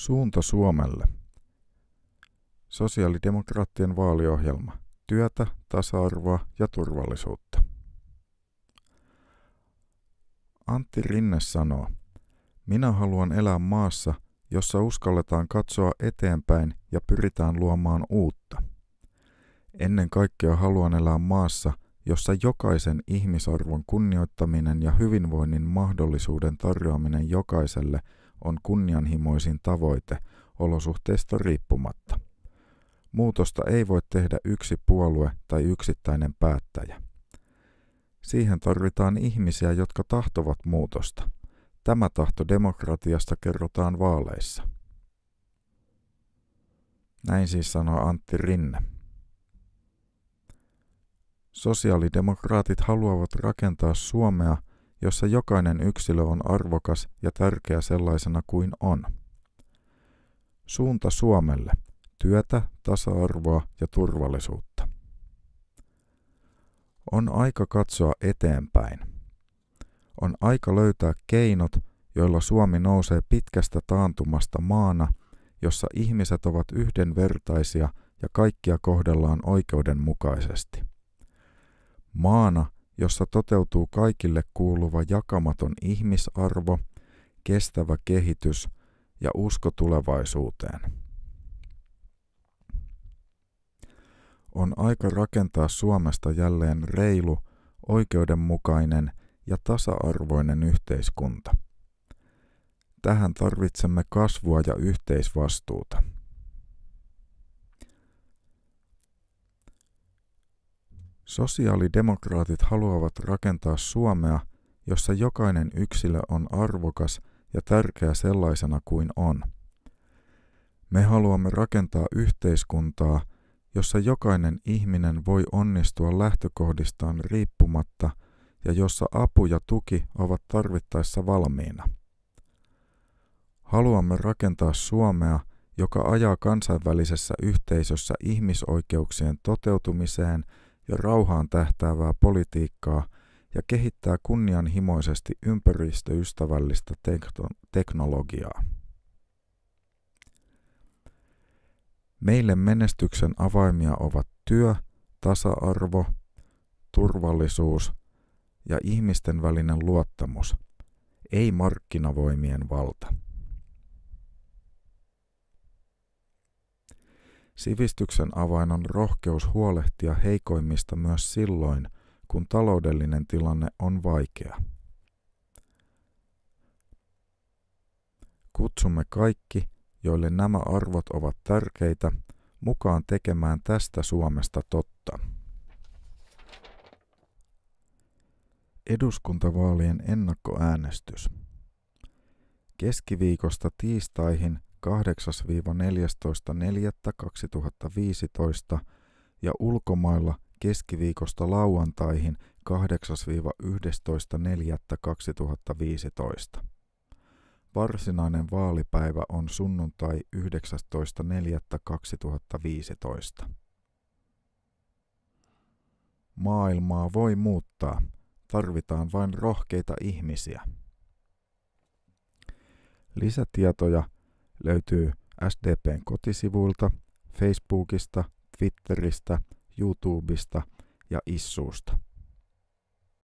Suunta Suomelle. Sosiaalidemokraattien vaaliohjelma. Työtä, tasa-arvoa ja turvallisuutta. Antti Rinne sanoo, minä haluan elää maassa, jossa uskalletaan katsoa eteenpäin ja pyritään luomaan uutta. Ennen kaikkea haluan elää maassa, jossa jokaisen ihmisarvon kunnioittaminen ja hyvinvoinnin mahdollisuuden tarjoaminen jokaiselle on kunnianhimoisin tavoite olosuhteista riippumatta. Muutosta ei voi tehdä yksi puolue tai yksittäinen päättäjä. Siihen tarvitaan ihmisiä, jotka tahtovat muutosta. Tämä tahto demokratiasta kerrotaan vaaleissa. Näin siis sanoo Antti Rinne. Sosiaalidemokraatit haluavat rakentaa Suomea, jossa jokainen yksilö on arvokas ja tärkeä sellaisena kuin on. Suunta Suomelle. Työtä, tasa-arvoa ja turvallisuutta. On aika katsoa eteenpäin. On aika löytää keinot, joilla Suomi nousee pitkästä taantumasta maana, jossa ihmiset ovat yhdenvertaisia ja kaikkia kohdellaan oikeudenmukaisesti. Maana, jossa toteutuu kaikille kuuluva jakamaton ihmisarvo, kestävä kehitys ja usko tulevaisuuteen. On aika rakentaa Suomesta jälleen reilu, oikeudenmukainen ja tasa-arvoinen yhteiskunta. Tähän tarvitsemme kasvua ja yhteisvastuuta. Sosiaalidemokraatit haluavat rakentaa Suomea, jossa jokainen yksilö on arvokas ja tärkeä sellaisena kuin on. Me haluamme rakentaa yhteiskuntaa, jossa jokainen ihminen voi onnistua lähtökohdistaan riippumatta ja jossa apu ja tuki ovat tarvittaessa valmiina. Haluamme rakentaa Suomea, joka ajaa kansainvälisessä yhteisössä ihmisoikeuksien toteutumiseen ja rauhaan tähtäävää politiikkaa ja kehittää kunnianhimoisesti ympäristöystävällistä teknologiaa. Meille menestyksen avaimia ovat työ, tasa-arvo, turvallisuus ja ihmisten välinen luottamus, ei markkinavoimien valta. Sivistyksen avain on rohkeus huolehtia heikoimmista myös silloin, kun taloudellinen tilanne on vaikea. Kutsumme kaikki, joille nämä arvot ovat tärkeitä, mukaan tekemään tästä Suomesta totta. Eduskuntavaalien ennakkoäänestys. Keskiviikosta tiistaihin 8.–14.4.2015 ja ulkomailla keskiviikosta lauantaihin 8.–11.4.2015. Varsinainen vaalipäivä on sunnuntai 19.4.2015. Maailmaa voi muuttaa, tarvitaan vain rohkeita ihmisiä. Lisätietoja löytyy SDP:n kotisivuilta, Facebookista, Twitteristä, YouTubesta ja Issuusta.